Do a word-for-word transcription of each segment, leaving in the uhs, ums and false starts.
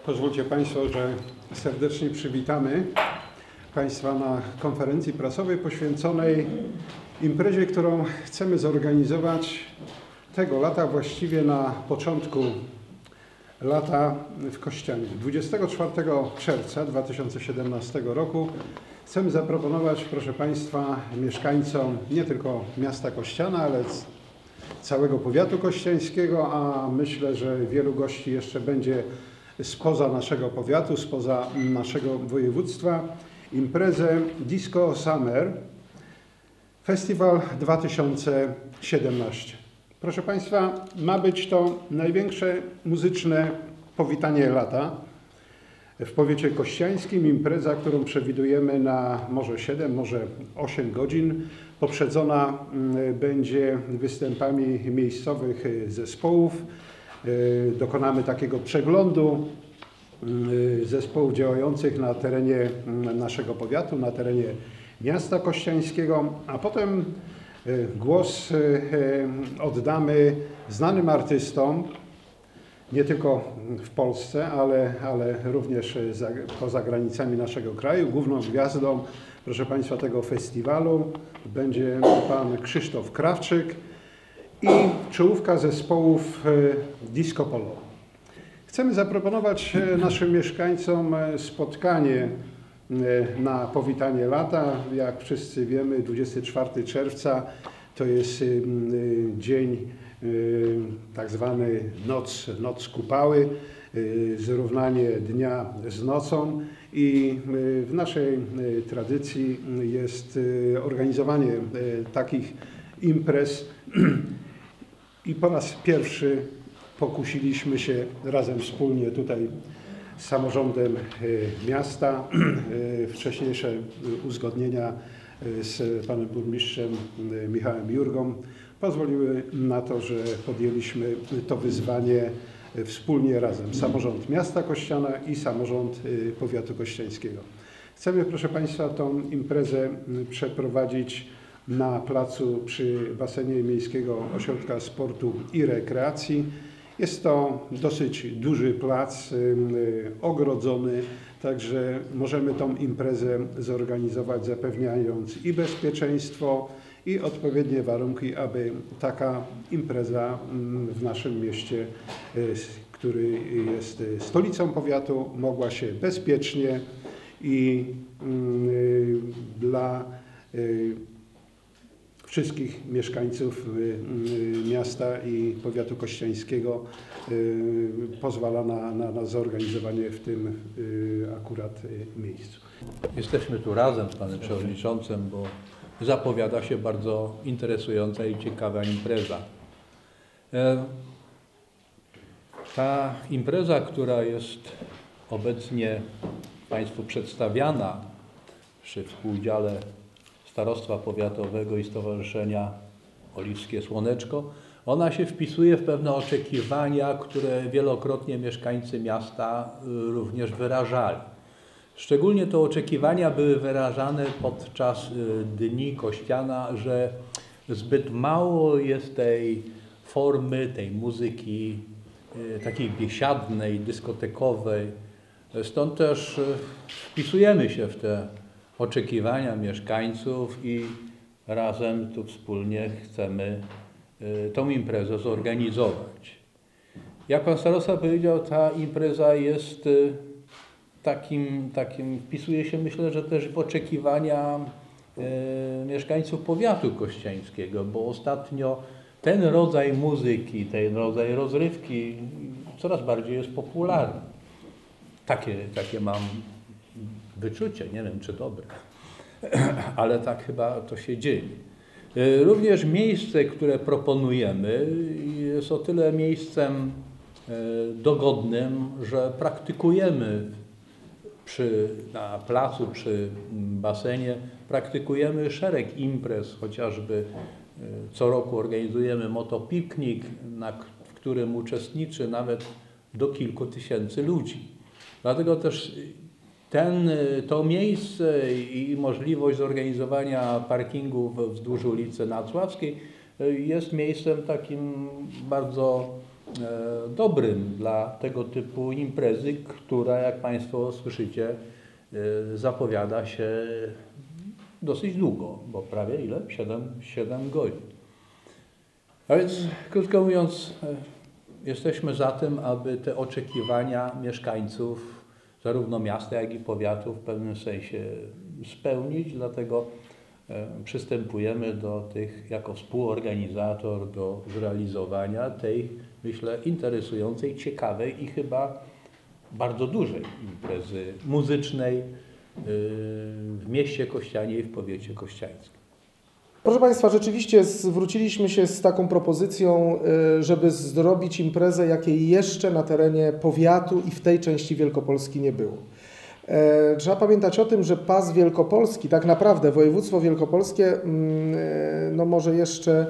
Pozwólcie Państwo, że serdecznie przywitamy Państwa na konferencji prasowej poświęconej imprezie, którą chcemy zorganizować tego lata, właściwie na początku lata w Kościanie. dwudziestego czwartego czerwca dwa tysiące siedemnastego roku chcemy zaproponować, proszę Państwa, mieszkańcom nie tylko miasta Kościana, ale całego powiatu kościańskiego, a myślę, że wielu gości jeszcze będzie spoza naszego powiatu, spoza naszego województwa, imprezę Disco Summer Festival dwa tysiące siedemnaście. Proszę Państwa, ma być to największe muzyczne powitanie lata w powiecie kościańskim. Impreza, którą przewidujemy na może siedem, może osiem godzin. Poprzedzona będzie występami miejscowych zespołów. Dokonamy takiego przeglądu zespołów działających na terenie naszego powiatu, na terenie miasta kościańskiego, a potem głos oddamy znanym artystom, nie tylko w Polsce, ale, ale również za, poza granicami naszego kraju. Główną gwiazdą, proszę Państwa, tego festiwalu będzie pan Krzysztof Krawczyk i czołówka zespołów Disco Polo. Chcemy zaproponować naszym mieszkańcom spotkanie na powitanie lata. Jak wszyscy wiemy, dwudziestego czwartego czerwca to jest dzień tak zwany noc, noc kupały, zrównanie dnia z nocą i w naszej tradycji jest organizowanie takich imprez i po raz pierwszy pokusiliśmy się razem wspólnie tutaj z samorządem miasta. Wcześniejsze uzgodnienia z panem burmistrzem Michałem Jurgą pozwoliły na to, że podjęliśmy to wyzwanie wspólnie razem. Samorząd miasta Kościana i samorząd powiatu kościańskiego. Chcemy, proszę Państwa, tą imprezę przeprowadzić na placu przy basenie Miejskiego Ośrodka Sportu i Rekreacji. Jest to dosyć duży plac, ogrodzony, także możemy tą imprezę zorganizować, zapewniając i bezpieczeństwo, i odpowiednie warunki, aby taka impreza w naszym mieście, który jest stolicą powiatu, mogła się bezpiecznie i dla wszystkich mieszkańców miasta i powiatu kościańskiego pozwala na, na, na zorganizowanie w tym akurat miejscu. Jesteśmy tu razem z panem przewodniczącym, bo zapowiada się bardzo interesująca i ciekawa impreza. Ta impreza, która jest obecnie Państwu przedstawiana przy współudziale Starostwa Powiatowego i Stowarzyszenia Oliwskie Słoneczko, ona się wpisuje w pewne oczekiwania, które wielokrotnie mieszkańcy miasta również wyrażali. Szczególnie te oczekiwania były wyrażane podczas Dni Kościana, że zbyt mało jest tej formy, tej muzyki takiej biesiadnej, dyskotekowej. Stąd też wpisujemy się w te oczekiwania mieszkańców i razem tu wspólnie chcemy tą imprezę zorganizować. Jak pan starosta powiedział, ta impreza jest takim, takim wpisuje się, myślę, że też w oczekiwania mieszkańców powiatu kościańskiego, bo ostatnio ten rodzaj muzyki, ten rodzaj rozrywki coraz bardziej jest popularny. Takie, takie mam wyczucie, nie wiem czy dobre, ale tak chyba to się dzieje. Również miejsce, które proponujemy, jest o tyle miejscem dogodnym, że praktykujemy przy, na placu, przy basenie, praktykujemy szereg imprez, chociażby co roku organizujemy motopiknik, na, w którym uczestniczy nawet do kilku tysięcy ludzi. Dlatego też Ten, to miejsce i możliwość zorganizowania parkingów wzdłuż ulicy Nacławskiej jest miejscem takim bardzo dobrym dla tego typu imprezy, która, jak Państwo słyszycie, zapowiada się dosyć długo, bo prawie ile? siedem godzin. A więc, krótko mówiąc, jesteśmy za tym, aby te oczekiwania mieszkańców zarówno miasta, jak i powiatu w pewnym sensie spełnić, dlatego przystępujemy do tych, jako współorganizator, do zrealizowania tej, myślę, interesującej, ciekawej i chyba bardzo dużej imprezy muzycznej w mieście Kościanie i w powiecie kościańskim. Proszę Państwa, rzeczywiście zwróciliśmy się z taką propozycją, żeby zrobić imprezę, jakiej jeszcze na terenie powiatu i w tej części Wielkopolski nie było. Trzeba pamiętać o tym, że pas wielkopolski, tak naprawdę województwo wielkopolskie, no może jeszcze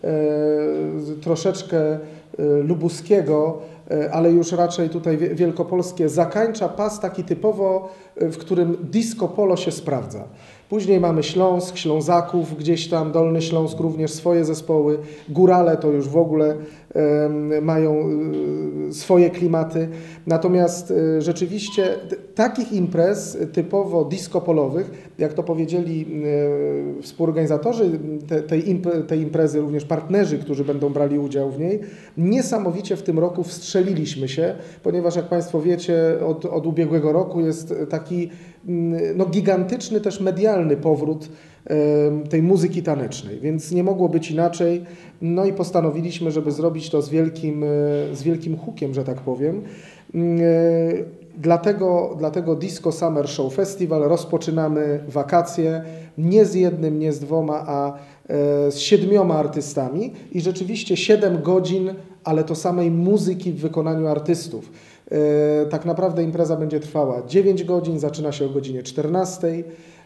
troszeczkę lubuskiego, ale już raczej tutaj wielkopolskie, zakańcza pas taki typowo, w którym disco polo się sprawdza. Później mamy Śląsk, Ślązaków, gdzieś tam Dolny Śląsk, również swoje zespoły. Górale to już w ogóle e, mają e, swoje klimaty. Natomiast e, rzeczywiście t, takich imprez typowo disco-polowych, jak to powiedzieli e, współorganizatorzy te, tej, imp, tej imprezy, również partnerzy, którzy będą brali udział w niej, niesamowicie w tym roku wstrzeliliśmy się, ponieważ jak Państwo wiecie, od, od ubiegłego roku jest taki no, gigantyczny też medialny powrót e, tej muzyki tanecznej, więc nie mogło być inaczej. No i postanowiliśmy, żeby zrobić to z wielkim, e, z wielkim hukiem, że tak powiem. E, dlatego, dlatego Disco Summer Show Festival rozpoczynamy wakacje nie z jednym, nie z dwoma, a e, z siedmioma artystami i rzeczywiście siedem godzin, ale to samej muzyki w wykonaniu artystów. Tak naprawdę impreza będzie trwała dziewięć godzin, zaczyna się o godzinie czternastej,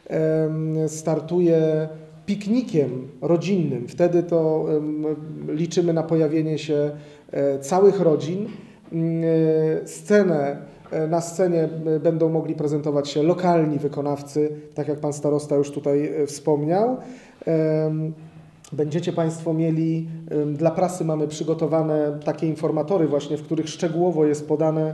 startuje piknikiem rodzinnym. Wtedy to liczymy na pojawienie się całych rodzin. Scenę, na scenie będą mogli prezentować się lokalni wykonawcy, tak jak Pan Starosta już tutaj wspomniał. Będziecie Państwo mieli, dla prasy mamy przygotowane takie informatory właśnie, w których szczegółowo jest podane,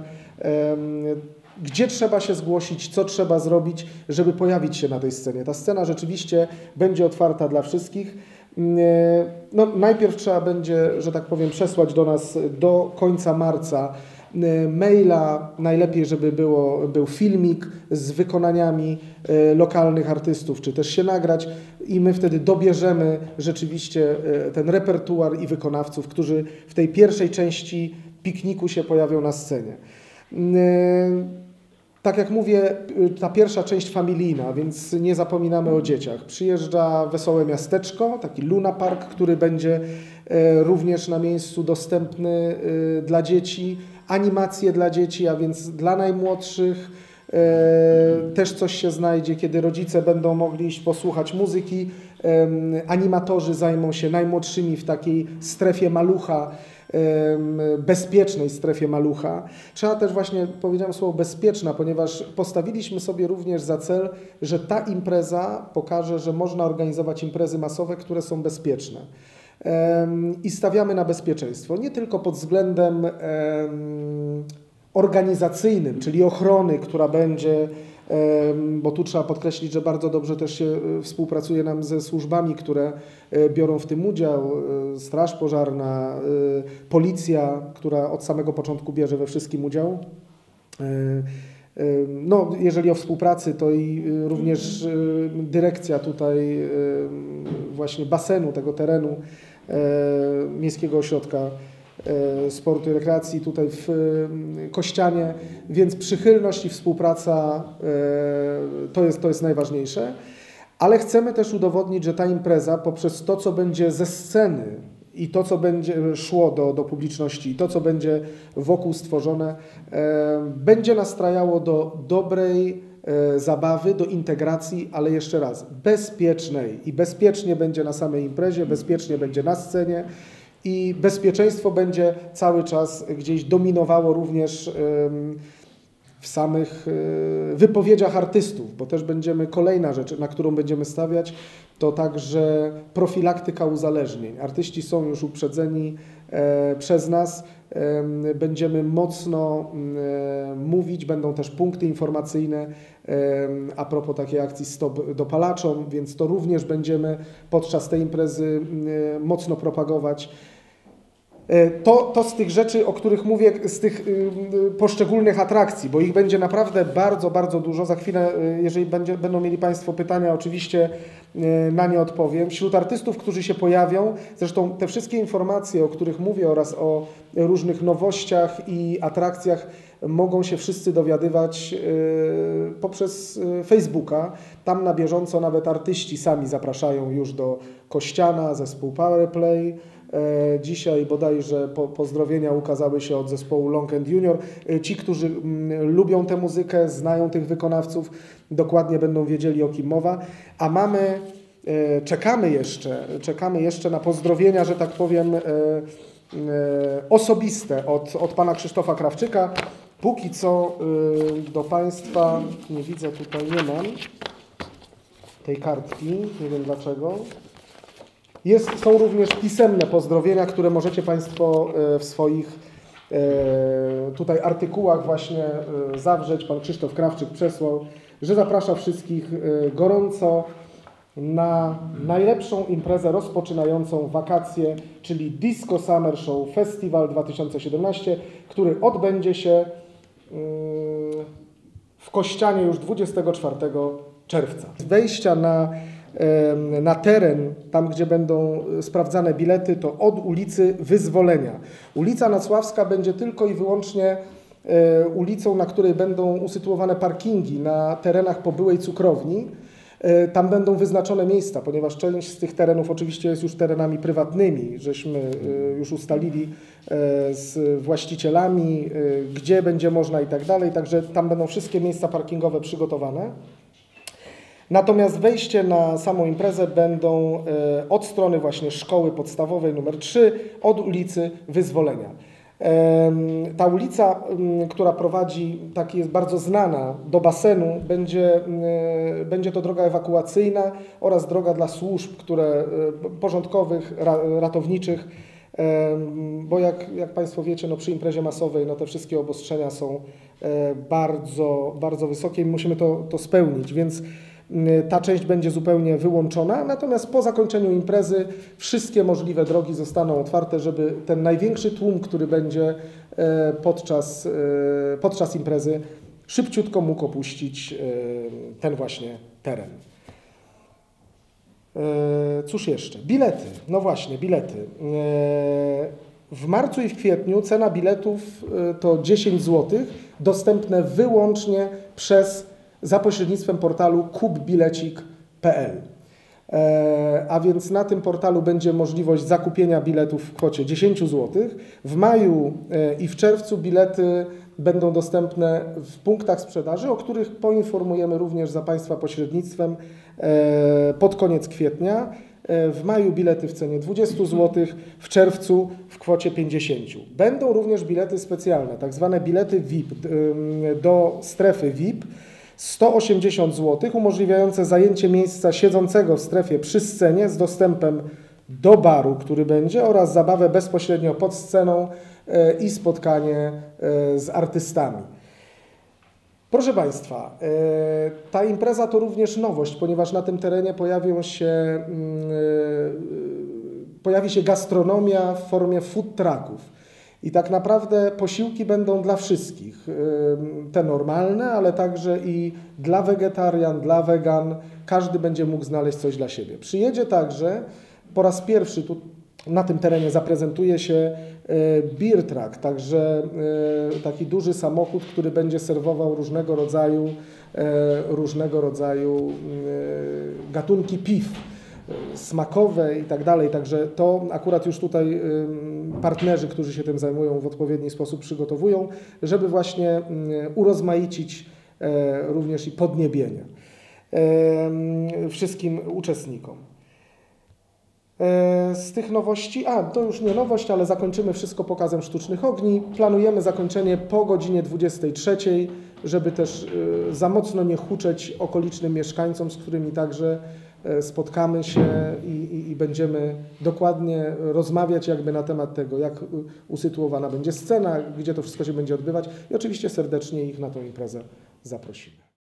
gdzie trzeba się zgłosić, co trzeba zrobić, żeby pojawić się na tej scenie. Ta scena rzeczywiście będzie otwarta dla wszystkich. No, najpierw trzeba będzie, że tak powiem, przesłać do nas do końca marca maila, najlepiej, żeby było, był filmik z wykonaniami lokalnych artystów, czy też się nagrać i my wtedy dobierzemy rzeczywiście ten repertuar i wykonawców, którzy w tej pierwszej części pikniku się pojawią na scenie. Tak jak mówię, ta pierwsza część familijna, więc nie zapominamy o dzieciach. Przyjeżdża Wesołe Miasteczko, taki Luna Park, który będzie również na miejscu dostępny dla dzieci. Animacje dla dzieci, a więc dla najmłodszych też coś się znajdzie, kiedy rodzice będą mogli iść posłuchać muzyki. Animatorzy zajmą się najmłodszymi w takiej strefie malucha, bezpiecznej strefie malucha. Trzeba też właśnie, powiedziałem słowo bezpieczna, ponieważ postawiliśmy sobie również za cel, że ta impreza pokaże, że można organizować imprezy masowe, które są bezpieczne. I stawiamy na bezpieczeństwo, nie tylko pod względem organizacyjnym, czyli ochrony, która będzie, bo tu trzeba podkreślić, że bardzo dobrze też się współpracuje nam ze służbami, które biorą w tym udział, Straż Pożarna, Policja, która od samego początku bierze we wszystkim udział. No, jeżeli o współpracy, to i również dyrekcja tutaj właśnie basenu, tego terenu Miejskiego Ośrodka Sportu i Rekreacji tutaj w Kościanie, więc przychylność i współpraca to jest, to jest najważniejsze, ale chcemy też udowodnić, że ta impreza poprzez to, co będzie ze sceny i to, co będzie szło do, do publiczności, i to, co będzie wokół stworzone, e, będzie nastrajało do dobrej e, zabawy, do integracji, ale jeszcze raz, bezpiecznej. I bezpiecznie będzie na samej imprezie, bezpiecznie będzie na scenie i bezpieczeństwo będzie cały czas gdzieś dominowało również e, w samych wypowiedziach artystów, bo też będziemy, kolejna rzecz, na którą będziemy stawiać, to także profilaktyka uzależnień. Artyści są już uprzedzeni e, przez nas, e, będziemy mocno e, mówić, będą też punkty informacyjne e, a propos takiej akcji Stop Dopalaczom, więc to również będziemy podczas tej imprezy e, mocno propagować. To, to z tych rzeczy, o których mówię, z tych y, poszczególnych atrakcji, bo ich będzie naprawdę bardzo, bardzo dużo. Za chwilę, jeżeli będzie, będą mieli Państwo pytania, oczywiście y, na nie odpowiem. Wśród artystów, którzy się pojawią, zresztą te wszystkie informacje, o których mówię oraz o różnych nowościach i atrakcjach mogą się wszyscy dowiadywać y, poprzez y, Facebooka. Tam na bieżąco nawet artyści sami zapraszają już do Kościana, zespół Powerplay. Dzisiaj bodajże po, pozdrowienia ukazały się od zespołu Long and Junior. Ci, którzy mm, lubią tę muzykę, znają tych wykonawców, dokładnie będą wiedzieli, o kim mowa. A mamy, e, czekamy jeszcze, czekamy jeszcze na pozdrowienia, że tak powiem, e, e, osobiste od, od pana Krzysztofa Krawczyka. Póki co e, do Państwa, nie widzę, tutaj nie mam tej kartki, nie wiem dlaczego. Jest, są również pisemne pozdrowienia, które możecie Państwo w swoich tutaj artykułach właśnie zawrzeć. Pan Krzysztof Krawczyk przesłał, że zaprasza wszystkich gorąco na najlepszą imprezę rozpoczynającą wakacje, czyli Disco Summer Show Festival dwa tysiące siedemnaście, który odbędzie się w Kościanie już dwudziestego czwartego czerwca. Wejścia na na teren, tam gdzie będą sprawdzane bilety, to od ulicy Wyzwolenia. Ulica Nacławska będzie tylko i wyłącznie ulicą, na której będą usytuowane parkingi na terenach po byłej cukrowni. Tam będą wyznaczone miejsca, ponieważ część z tych terenów oczywiście jest już terenami prywatnymi, żeśmy już ustalili z właścicielami, gdzie będzie można i tak dalej, także tam będą wszystkie miejsca parkingowe przygotowane. Natomiast wejście na samą imprezę będą od strony właśnie szkoły podstawowej numer trzy, od ulicy Wyzwolenia. Ta ulica, która prowadzi, taki jest bardzo znana, do basenu, będzie, będzie to droga ewakuacyjna oraz droga dla służb, które porządkowych, ratowniczych, bo jak, jak Państwo wiecie, no przy imprezie masowej no te wszystkie obostrzenia są bardzo, bardzo wysokie i musimy to, to spełnić, więc ta część będzie zupełnie wyłączona, natomiast po zakończeniu imprezy wszystkie możliwe drogi zostaną otwarte, żeby ten największy tłum, który będzie podczas, podczas imprezy, szybciutko mógł opuścić ten właśnie teren. Cóż jeszcze? Bilety. No właśnie, bilety. W marcu i w kwietniu cena biletów to dziesięć złotych, dostępne wyłącznie przez za pośrednictwem portalu kup bilecik kropka p l. A więc na tym portalu będzie możliwość zakupienia biletów w kwocie dziesięć złotych. W maju i w czerwcu bilety będą dostępne w punktach sprzedaży, o których poinformujemy również za Państwa pośrednictwem pod koniec kwietnia. W maju bilety w cenie dwadzieścia złotych, w czerwcu w kwocie pięćdziesiąt. Będą również bilety specjalne, tak zwane bilety V I P do strefy V I P. sto osiemdziesiąt złotych, umożliwiające zajęcie miejsca siedzącego w strefie przy scenie z dostępem do baru, który będzie, oraz zabawę bezpośrednio pod sceną i spotkanie z artystami. Proszę Państwa, ta impreza to również nowość, ponieważ na tym terenie pojawią się, pojawi się gastronomia w formie food trucków. I tak naprawdę posiłki będą dla wszystkich, te normalne, ale także i dla wegetarian, dla wegan, każdy będzie mógł znaleźć coś dla siebie. Przyjedzie także, po raz pierwszy tu na tym terenie zaprezentuje się beer truck, także taki duży samochód, który będzie serwował różnego rodzaju, różnego rodzaju gatunki piw, smakowe i tak dalej, także to akurat już tutaj partnerzy, którzy się tym zajmują, w odpowiedni sposób przygotowują, żeby właśnie urozmaicić również i podniebienie wszystkim uczestnikom. Z tych nowości, a to już nie nowość, ale zakończymy wszystko pokazem sztucznych ogni. Planujemy zakończenie po godzinie dwudziestej trzeciej żeby też e, za mocno nie huczeć okolicznym mieszkańcom, z którymi także e, spotkamy się i, i, i będziemy dokładnie rozmawiać jakby na temat tego, jak usytuowana będzie scena, gdzie to wszystko się będzie odbywać i oczywiście serdecznie ich na tą imprezę zaprosimy.